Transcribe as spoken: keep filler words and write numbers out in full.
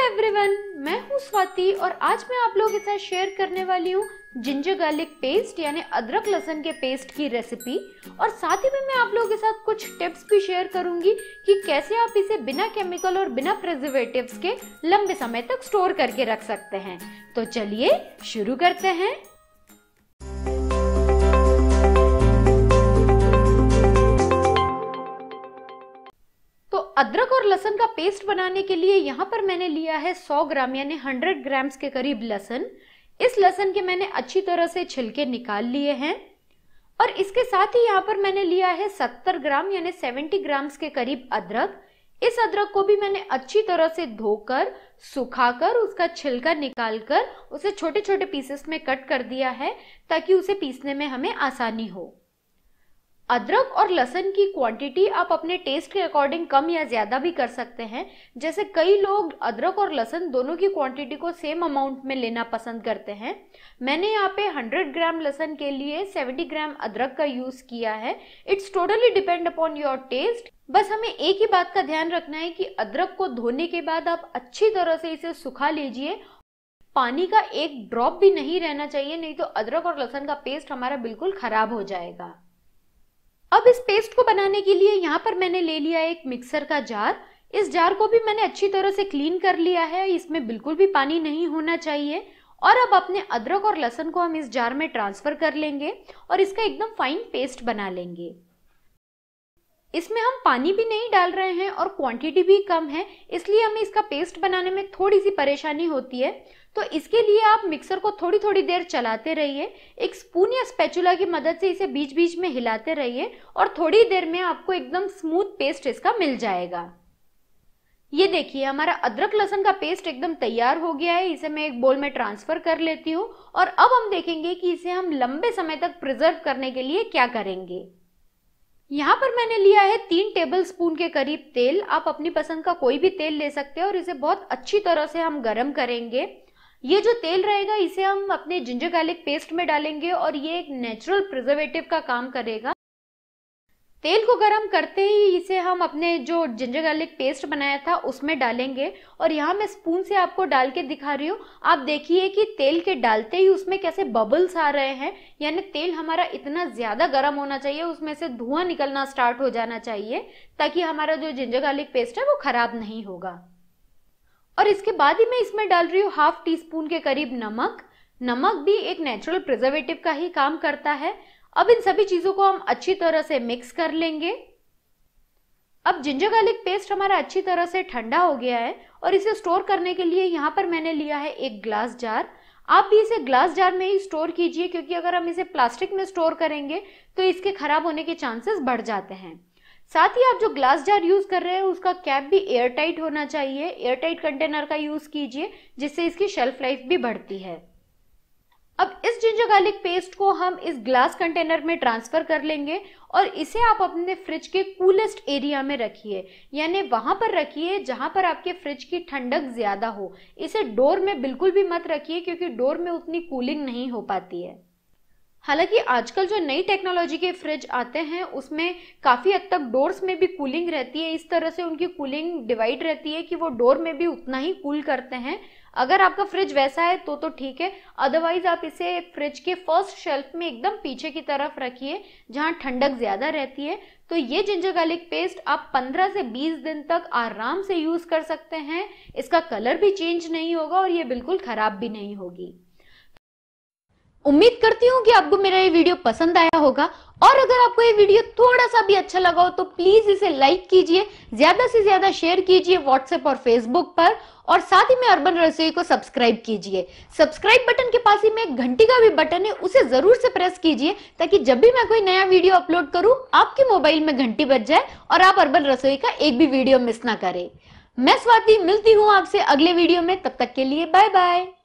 Everyone, मैं हूँ स्वाति और आज मैं आप लोगों के साथ शेयर करने वाली हूँ जिंजर गार्लिक पेस्ट यानी अदरक लहसुन के पेस्ट की रेसिपी। और साथ ही में मैं आप लोगों के साथ कुछ टिप्स भी शेयर करूंगी कि कैसे आप इसे बिना केमिकल और बिना प्रिजर्वेटिव्स के लंबे समय तक स्टोर करके रख सकते हैं। तो चलिए शुरू करते हैं। तो अदरक और लहसुन का पेस्ट बनाने के लिए यहाँ पर मैंने लिया है सौ ग्राम यानी सौ ग्राम्स के करीब लहसुन। इस लहसुन के मैंने अच्छी तरह से छिलके निकाल लिए हैं और इसके साथ ही यहाँ पर मैंने लिया है सत्तर ग्राम यानी सत्तर ग्राम्स के करीब अदरक। इस अदरक को भी मैंने अच्छी तरह से धोकर सुखाकर उसका छिलका निकालकर उसे छोटे छोटे पीसेस में कट कर दिया है ताकि उसे पीसने में हमें आसानी हो। अदरक और लहसुन की क्वांटिटी आप अपने टेस्ट के अकॉर्डिंग कम या ज्यादा भी कर सकते हैं। जैसे कई लोग अदरक और लहसुन दोनों की क्वांटिटी को सेम अमाउंट में लेना पसंद करते हैं। मैंने यहाँ पे सौ ग्राम लहसुन के लिए सत्तर ग्राम अदरक का यूज किया है। It's totally depend upon your taste. बस हमें एक ही बात का ध्यान रखना है कि अदरक को धोने के बाद आप अच्छी तरह से इसे सुखा लीजिए। पानी का एक ड्रॉप भी नहीं रहना चाहिए, नहीं तो अदरक और लहसुन का पेस्ट हमारा बिल्कुल खराब हो जाएगा। अब इस पेस्ट को बनाने के लिए यहाँ पर मैंने ले लिया एक मिक्सर का जार। इस जार को भी मैंने अच्छी तरह से क्लीन कर लिया है, इसमें बिल्कुल भी पानी नहीं होना चाहिए। और अब अपने अदरक और लहसुन को हम इस जार में ट्रांसफर कर लेंगे और इसका एकदम फाइन पेस्ट बना लेंगे। इसमें हम पानी भी नहीं डाल रहे हैं और क्वांटिटी भी कम है, इसलिए हमें इसका पेस्ट बनाने में थोड़ी सी परेशानी होती है। तो इसके लिए आप मिक्सर को थोड़ी थोड़ी देर चलाते रहिए। एक स्पून या स्पैचुला की मदद से इसे बीच बीच में हिलाते रहिए और थोड़ी देर में आपको एकदम स्मूथ पेस्ट इसका मिल जाएगा। ये देखिए हमारा अदरक लहसुन का पेस्ट एकदम तैयार हो गया है। इसे मैं एक बोल में ट्रांसफर कर लेती हूँ और अब हम देखेंगे कि इसे हम लंबे समय तक प्रिजर्व करने के लिए क्या करेंगे। यहाँ पर मैंने लिया है तीन टेबल स्पून के करीब तेल। आप अपनी पसंद का कोई भी तेल ले सकते हैं और इसे बहुत अच्छी तरह से हम गरम करेंगे। ये जो तेल रहेगा इसे हम अपने जिंजर गार्लिक पेस्ट में डालेंगे और ये एक नेचुरल प्रिजर्वेटिव का काम करेगा। तेल को गरम करते ही इसे हम अपने जो जिंजर गार्लिक पेस्ट बनाया था उसमें डालेंगे और यहाँ मैं स्पून से आपको डाल के दिखा रही हूँ। आप देखिए कि तेल के डालते ही उसमें कैसे बबल्स आ रहे हैं, यानी तेल हमारा इतना ज्यादा गर्म होना चाहिए, उसमें से धुआं निकलना स्टार्ट हो जाना चाहिए ताकि हमारा जो जिंजर गार्लिक पेस्ट है वो खराब नहीं होगा। और इसके बाद ही मैं इसमें डाल रही हूँ हाफ टी स्पून के करीब नमक। नमक भी एक नेचुरल प्रिजर्वेटिव का ही काम करता है। अब इन सभी चीजों को हम अच्छी तरह से मिक्स कर लेंगे। अब जिंजर गार्लिक पेस्ट हमारा अच्छी तरह से ठंडा हो गया है और इसे स्टोर करने के लिए यहाँ पर मैंने लिया है एक ग्लास जार। आप भी इसे ग्लास जार में ही स्टोर कीजिए क्योंकि अगर हम इसे प्लास्टिक में स्टोर करेंगे तो इसके खराब होने के चांसेस बढ़ जाते हैं। साथ ही आप जो ग्लास जार यूज कर रहे हैं उसका कैप भी एयर टाइट होना चाहिए। एयर टाइट कंटेनर का यूज कीजिए जिससे इसकी शेल्फ लाइफ भी बढ़ती है। अब इस जिंजर गार्लिक पेस्ट को हम इस ग्लास कंटेनर में ट्रांसफर कर लेंगे और इसे आप अपने फ्रिज के कूलेस्ट एरिया में रखिए, यानी वहां पर रखिए जहां पर आपके फ्रिज की ठंडक ज्यादा हो। इसे डोर में बिल्कुल भी मत रखिए क्योंकि डोर में उतनी कूलिंग नहीं हो पाती है। हालांकि आजकल जो नई टेक्नोलॉजी के फ्रिज आते हैं उसमें काफी हद तक डोर्स में भी कूलिंग रहती है। इस तरह से उनकी कूलिंग डिवाइड रहती है कि वो डोर में भी उतना ही कूल करते हैं। अगर आपका फ्रिज वैसा है तो तो ठीक है, अदरवाइज आप इसे फ्रिज के फर्स्ट शेल्फ में एकदम पीछे की तरफ रखिए जहां ठंडक ज्यादा रहती है। तो ये जिंजर गार्लिक पेस्ट आप पंद्रह से बीस दिन तक आराम से यूज कर सकते हैं। इसका कलर भी चेंज नहीं होगा और ये बिल्कुल खराब भी नहीं होगी। उम्मीद करती हूँ कि आपको मेरा ये वीडियो पसंद आया होगा और अगर आपको ये वीडियो थोड़ा सा भी अच्छा लगा हो तो प्लीज इसे लाइक कीजिए, ज्यादा से ज्यादा शेयर कीजिए व्हाट्सएप और फेसबुक पर और साथ ही में अर्बन रसोई को सब्सक्राइब कीजिए। सब्सक्राइब बटन के पास ही में एक घंटी का भी बटन है, उसे जरूर से प्रेस कीजिए ताकि जब भी मैं कोई नया वीडियो अपलोड करूं आपके मोबाइल में घंटी बज जाए और आप अर्बन रसोई का एक भी वीडियो मिस ना करें। मैं स्वाति मिलती हूँ आपसे अगले वीडियो में, तब तक के लिए बाय बाय।